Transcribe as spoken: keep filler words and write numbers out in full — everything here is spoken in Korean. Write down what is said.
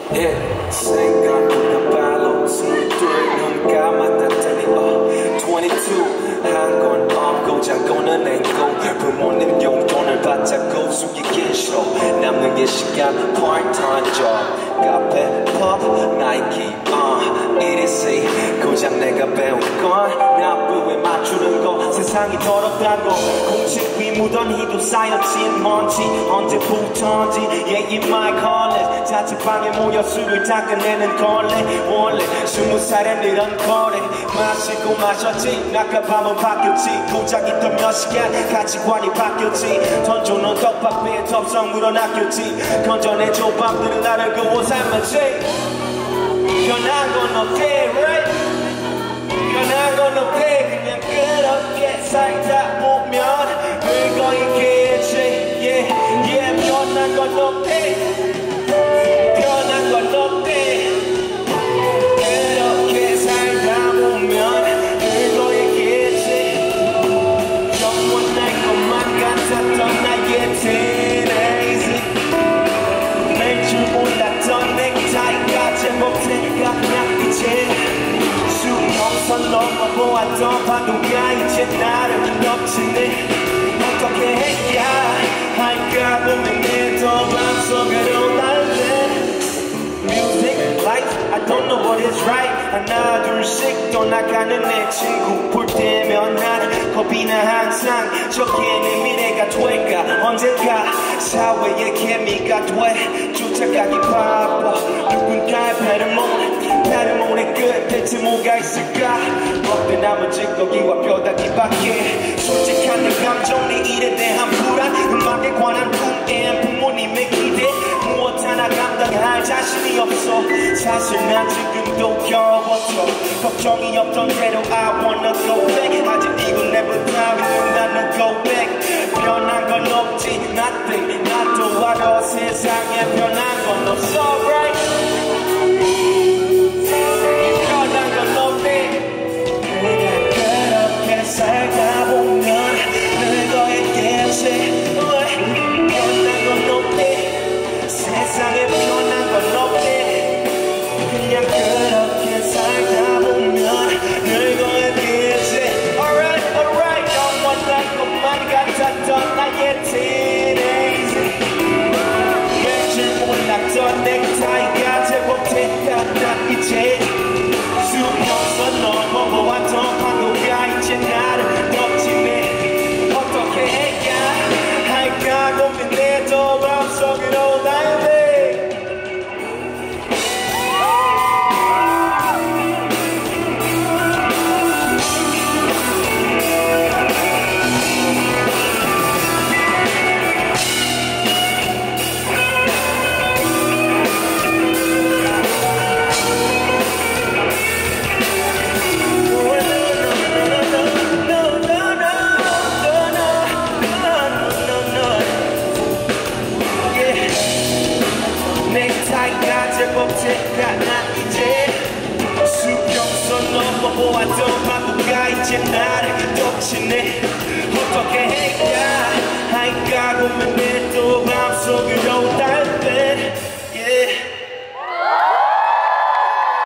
Yeah, 생각보다 빨라 스물둘 눈 감았다더니 어 twenty-two 한 건 없고 잔고는 앵고 부모님 용돈을 받자고 숙이긴 싫어 남는 게 시간 part-time job 카페, 펍, 나이키 uh, 이리씨 고작 내가 배운 건 나쁘에 맞추는 거 세상이 더럽다고 공식 위 무던히도 쌓여진 먼지 언제부턴지 Yeah, in my college 자취방에 모여 술을 닦아내는 걸레 원래 스무 살에 이런 거래 마시고 마셨지 낙하밤은 바뀌었지 고작 있던 몇 시간 가치관이 바뀌었지 던져놓은 떡밥에 덥석 물어낚였지 건져내줘 밤들은 나를 그워 삶았지 변한 건 없대 right 변한 건 없대 그냥 그렇게 살다 보면 늙어 있겠지 yeah yeah 변한 건 없대 변한 건 없대 그렇게 살다 보면 늙어 있겠지 영원할 것만 같았던 나의 teenage 낼 줄 몰랐던 넥타이가 제목대가 그냥 이제 수평선 넘어보았던 파도가 이제 나를 덮치네 어떻게 해야 할까 고민해도 맘속으로 날래 Music, life, I don't know what is right 하나 둘씩 떠나가는 내 친구 볼 때면 난 겁이 나 항상 저게 내 미래가 될까 언젠가 사회의 케미가 돼 쫓아가기 바빠 누군가의 페르몬 페르몬의 끝 대체 뭐가 있을까 먹다 남은 찌꺼기와 뼈다귀밖에 솔직한 내 감정이 일에 대한 불안 음악에 관한 꿈엔 부모님의 기대 무엇 하나 감당할 자신이 없어 사실 난 지금도 겨워져 걱정이 없던 대로 I wanna go back 아직 이건 never 따위는 나는 go back 변한 건 없지 nothing 나도 알아 세상에 변한 건 없어 right 변한 건 없네 그냥 그렇게 살다 보면 늙어 있겠지 변한 건 없네 세상에 변한 건 없네 그냥 그렇게 살다 보면 늙어 있겠지 Alright, alright 영원한 것만 같았던 나의 teenage 왠지 몰랐던 넥타이가 제법대가 딱 이제 수평선 넘어보았던 파도가 이제 나를 덮치네 어떻게 해야 할까 고민해도 맘속으로 날래 넥타이가 제법대가 나 이제 수평선 넘어보았던 파도가 이제 나를 덮치네 어떻게 해야 할까 고민해도 맘속으로 달래